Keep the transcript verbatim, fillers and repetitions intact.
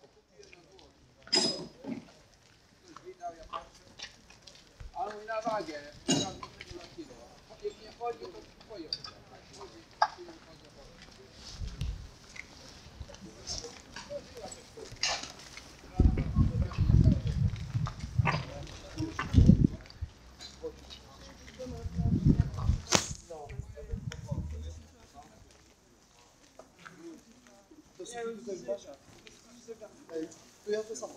Ale mój na wagę, tam nie na kilo. Jak nie chodzi, to twoje. To ja to samo.